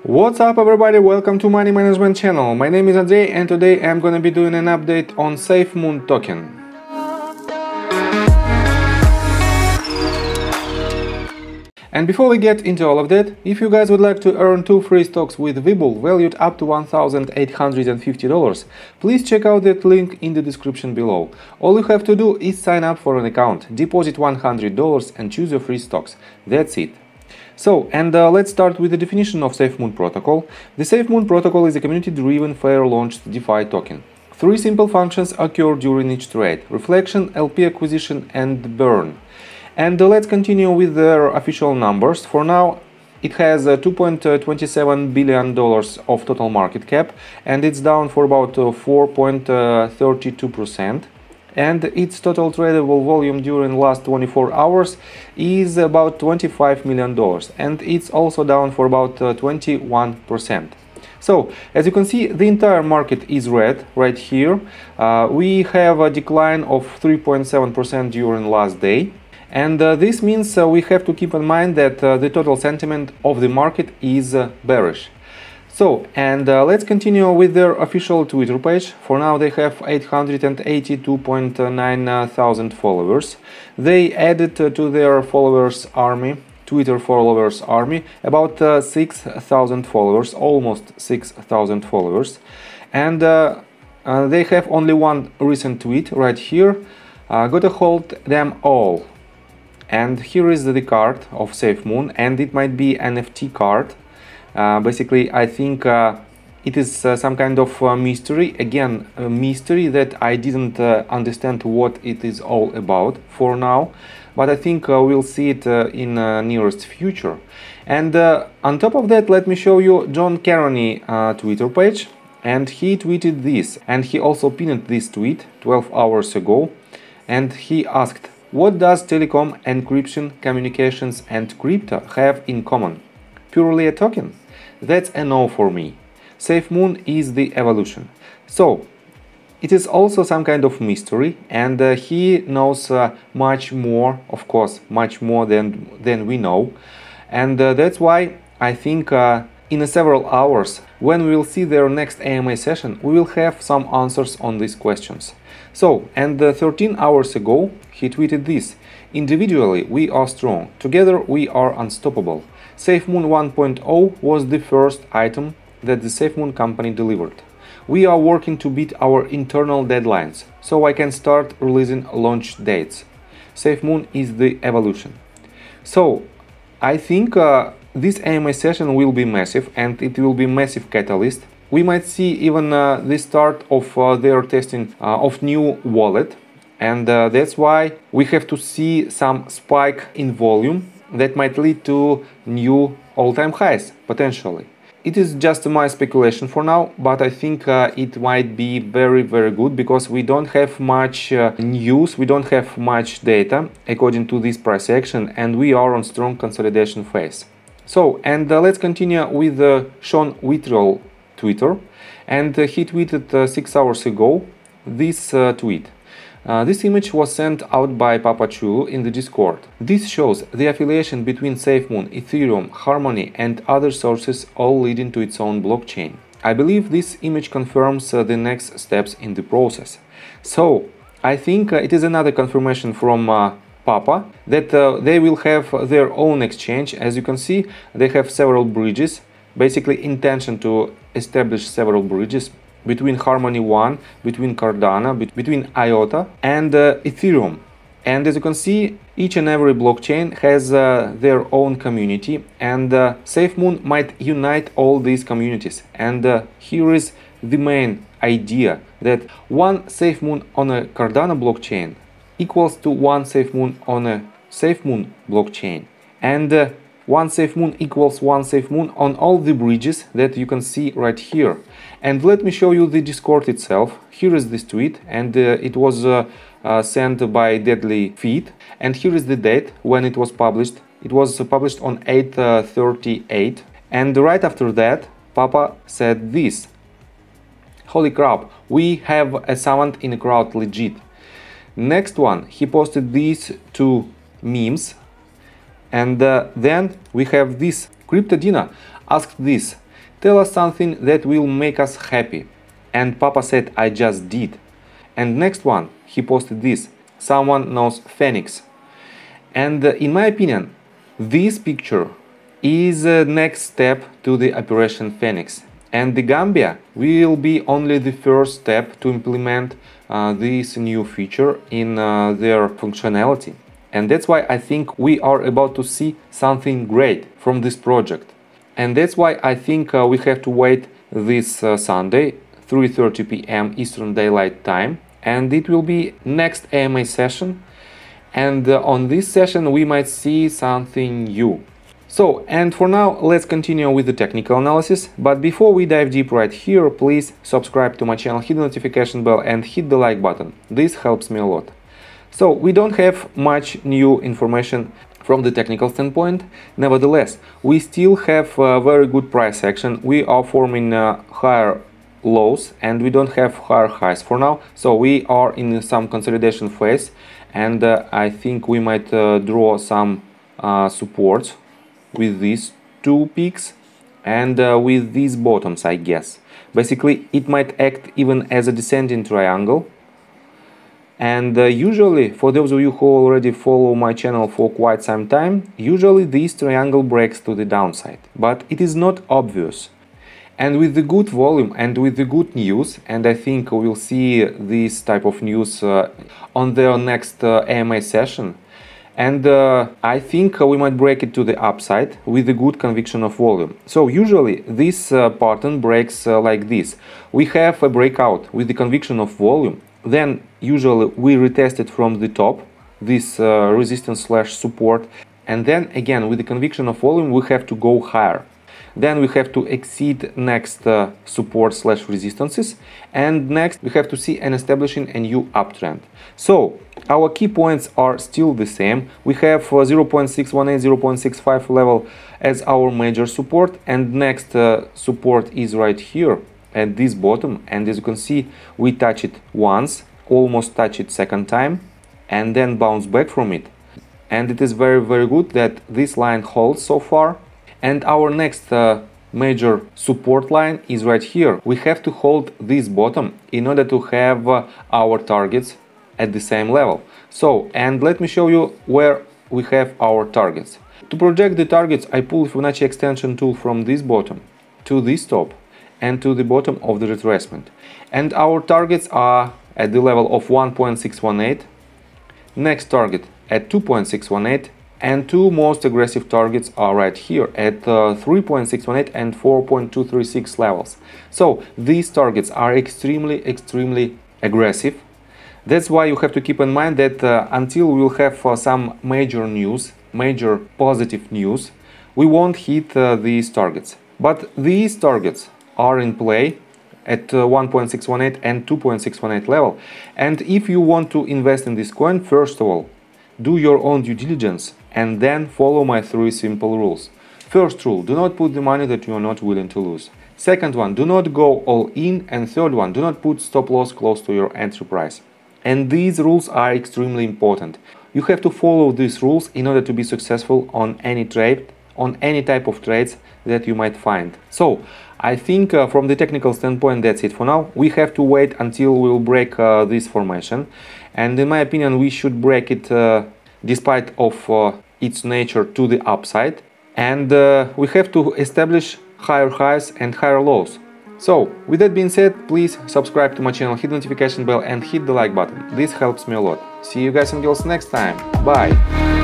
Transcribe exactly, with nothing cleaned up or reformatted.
What's up everybody, welcome to Money Management channel. My name is Andrei and today I'm gonna be doing an update on SafeMoon token. And before we get into all of that, if you guys would like to earn two free stocks with Webull valued up to one thousand eight hundred fifty dollars, please check out that link in the description below. All you have to do is sign up for an account, deposit one hundred dollars and choose your free stocks. That's it. So, and uh, let's start with the definition of SafeMoon protocol. The SafeMoon protocol is a community-driven, fair-launched DeFi token. Three simple functions occur during each trade: reflection, L P acquisition, and burn. And uh, let's continue with their official numbers. For now, it has uh, two point two seven billion dollars of total market cap, and it's down for about uh, four point three two percent. And its total tradable volume during last twenty-four hours is about twenty-five million dollars, and it's also down for about uh, twenty-one percent. So, as you can see, the entire market is red right here. Uh, we have a decline of three point seven percent during last day, and uh, this means uh, we have to keep in mind that uh, the total sentiment of the market is uh, bearish. So, and uh, let's continue with their official Twitter page. For now they have eight hundred eighty-two point nine thousand followers. They added uh, to their followers army, Twitter followers army, about uh, six thousand followers, almost six thousand followers. And uh, uh, they have only one recent tweet right here, uh, gotta hold them all. And here is the card of SafeMoon, and it might be an N F T card. Uh, basically, I think uh, it is uh, some kind of uh, mystery, again, a mystery that I didn't uh, understand what it is all about for now, but I think uh, we'll see it uh, in uh, nearest future. And uh, on top of that, let me show you John Carney uh, Twitter page, and he tweeted this, and he also pinned this tweet twelve hours ago, and he asked, what does telecom, encryption, communications and crypto have in common? Purely a token? That's a no for me. SafeMoon is the evolution. So, it is also some kind of mystery, and uh, he knows uh, much more, of course, much more than, than we know. And uh, that's why I think uh, in uh, several hours, when we will see their next A M A session, we will have some answers on these questions. So, and uh, thirteen hours ago, he tweeted this: individually, we are strong. Together, we are unstoppable. SafeMoon one point oh was the first item that the SafeMoon company delivered. We are working to beat our internal deadlines, so I can start releasing launch dates. SafeMoon is the evolution. So, I think uh, this A M A session will be massive, and it will be massive catalyst. We might see even uh, the start of uh, their testing uh, of new wallet, and uh, that's why we have to see some spike in volume that might lead to new all-time highs, potentially. It is just my speculation for now, but I think uh, it might be very, very good, because we don't have much uh, news, we don't have much data according to this price action, and we are on strong consolidation phase. So, and uh, let's continue with uh, Sean Whittrell Twitter, and uh, he tweeted uh, six hours ago this uh, tweet. Uh, this image was sent out by Papa Chulu in the Discord. This shows the affiliation between SafeMoon, Ethereum, Harmony and other sources, all leading to its own blockchain. I believe this image confirms uh, the next steps in the process. So, I think uh, it is another confirmation from uh, Papa that uh, they will have their own exchange. As you can see, they have several bridges, basically intention to establish several bridges between Harmony One, between Cardano, be between IOTA and uh, Ethereum. And as you can see, each and every blockchain has uh, their own community, and uh, SafeMoon might unite all these communities. And uh, here is the main idea, that one SafeMoon on a Cardano blockchain equals to one SafeMoon on a SafeMoon blockchain. And uh, one SafeMoon equals one SafeMoon on all the bridges that you can see right here. And let me show you the Discord itself. Here is this tweet, and uh, it was uh, uh, sent by Deadly Feet. And here is the date when it was published. It was uh, published on eight thirty-eight. And right after that, Papa said this: holy crap, we have a savant in a crowd, legit. Next one, he posted these two memes. And uh, then we have this. CryptoDina asked this: tell us something that will make us happy. And Papa said, I just did. And next one, he posted this, someone knows Phoenix. And uh, in my opinion, this picture is the next step to the Operation Phoenix. And the Gambia will be only the first step to implement uh, this new feature in uh, their functionality. And that's why I think we are about to see something great from this project. And that's why I think uh, we have to wait this uh, Sunday, three thirty p m Eastern Daylight Time. And it will be next A M A session. And uh, on this session we might see something new. So, and for now, let's continue with the technical analysis, but before we dive deep right here, please subscribe to my channel, hit the notification bell and hit the like button. This helps me a lot. So, we don't have much new information from the technical standpoint. Nevertheless, we still have a very good price action. We are forming uh, higher lows and we don't have higher highs for now. So, we are in some consolidation phase and uh, I think we might uh, draw some uh, supports with these two peaks and uh, with these bottoms, I guess. Basically, it might act even as a descending triangle. And uh, usually, for those of you who already follow my channel for quite some time, usually this triangle breaks to the downside. But it is not obvious. And with the good volume and with the good news, and I think we'll see this type of news uh, on their next uh, A M A session, and uh, I think uh, we might break it to the upside with a good conviction of volume. So usually this uh, pattern breaks uh, like this. We have a breakout with the conviction of volume. Then usually we retest it from the top, this uh, resistance slash support. And then again with the conviction of volume we have to go higher. Then we have to exceed next uh, support slash resistances, and next we have to see an establishing a new uptrend. So our key points are still the same. We have uh, zero point six one eight, zero point six five level as our major support, and next uh, support is right here at this bottom, and as you can see we touch it once, almost touch it second time, and then bounce back from it. And it is very very good that this line holds so far. And our next uh, major support line is right here. We have to hold this bottom in order to have uh, our targets at the same level. So, and let me show you where we have our targets. To project the targets, I pull Fibonacci extension tool from this bottom to this top and to the bottom of the retracement. And our targets are at the level of one point six one eight, next target at two point six one eight, and two most aggressive targets are right here at uh, three point six one eight and four point two three six levels. So these targets are extremely, extremely aggressive. That's why you have to keep in mind that uh, until we will have uh, some major news, major positive news, we won't hit uh, these targets. But these targets are in play at uh, one point six one eight and two point six one eight level. And if you want to invest in this coin, first of all, do your own due diligence and then follow my three simple rules. First rule, do not put the money that you are not willing to lose. Second one, do not go all in. And third one, do not put stop loss close to your entry price. And these rules are extremely important. You have to follow these rules in order to be successful on any trade, on any type of trades that you might find. So, I think uh, from the technical standpoint that's it for now. We have to wait until we will break uh, this formation. And in my opinion, we should break it uh, despite of uh, its nature to the upside. And uh, we have to establish higher highs and higher lows. So, with that being said, please subscribe to my channel, hit the notification bell and hit the like button. This helps me a lot. See you guys and girls next time. Bye!